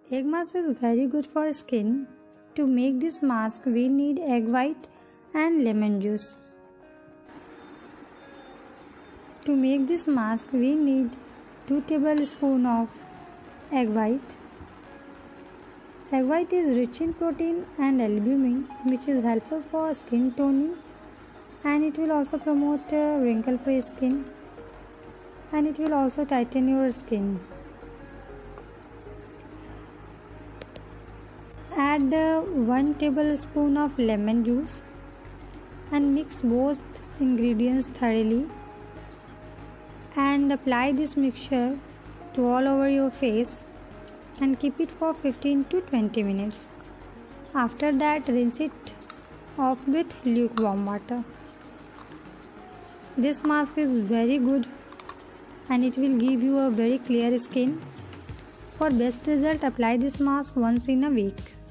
Egg mask is very good for skin. To make this mask, we need egg white and lemon juice. To make this mask, we need 2 tablespoons of egg white. Egg white is rich in protein and albumin, which is helpful for skin toning, and it will also promote wrinkle-free skin, and it will also tighten your skin. Add 1 tablespoon of lemon juice and mix both ingredients thoroughly, and apply this mixture to all over your face and keep it for 15 to 20 minutes. After that, rinse it off with lukewarm water. This mask is very good and it will give you a very clear skin. For best result, apply this mask once in a week.